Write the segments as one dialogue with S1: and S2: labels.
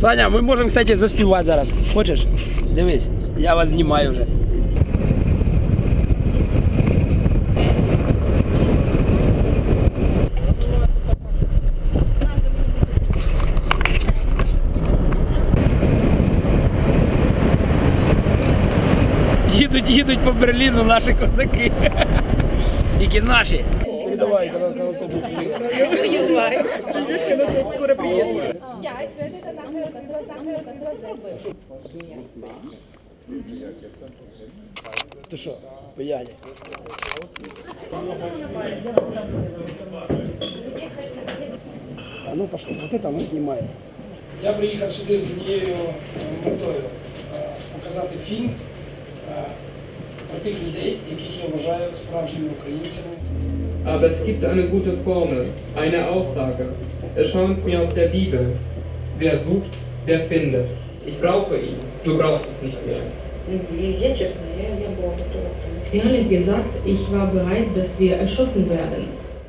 S1: Саня, ми можемо, кстати, заспівати зараз. Хочеш? Дивись, я вас знімаю вже. Їдуть по Берліну наші козаки. Тільки наші. Давай, скоро приїду. Ти що, пияні? А ну пошли, вот это мы снимаем. Я приїхав сюди з однією метою показати фільм про тих людей, яких я вважаю справжніми українцями.
S2: Aber es gibt eine gute Formel, eine Aussage. Es stammt mir aus der Bibel. Wer sucht, der findet. Ich brauche ihn. Du brauchst es nicht mehr.
S3: Ehrlich gesagt, ich war bereit, dass wir erschossen werden.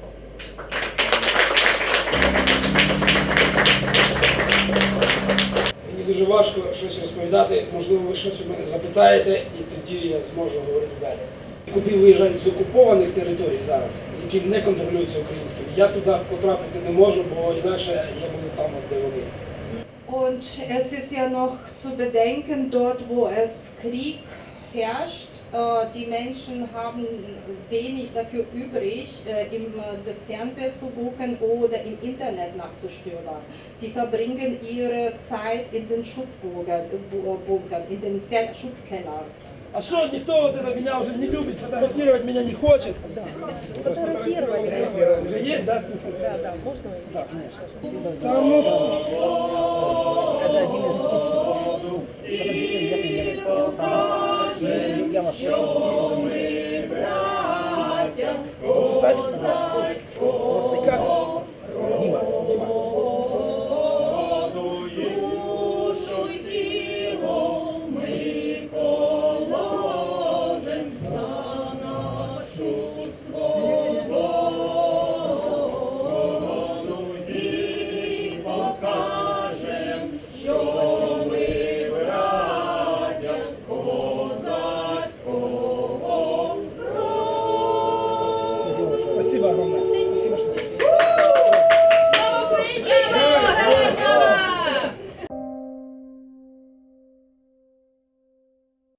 S1: Мені дуже важко щось розповідати, можливо, ви щось у мене запитаєте, і тоді я зможу говорити далі. Куди виїжджають з окупованих територій зараз, які не контролюються українськими, я туди потрапити не можу, бо інакше я буду там, де вони.
S4: Und es ist ja noch zu bedenken, dort wo es Krieg herrscht, die Menschen haben wenig dafür übrig, das Fernsehen zu gucken oder im Internet nachzustöbern. Die verbringen ihre Zeit in den Schutzbunkern, in den Schutzkellern.
S1: А що, ніхто вот это меня уже не любит, фотографировать меня не хочет?
S5: Фотографировать.
S1: Уже есть, да?
S5: Да, можно?
S1: Да, конечно. Потому что...
S5: Это один из я вас
S1: Писать?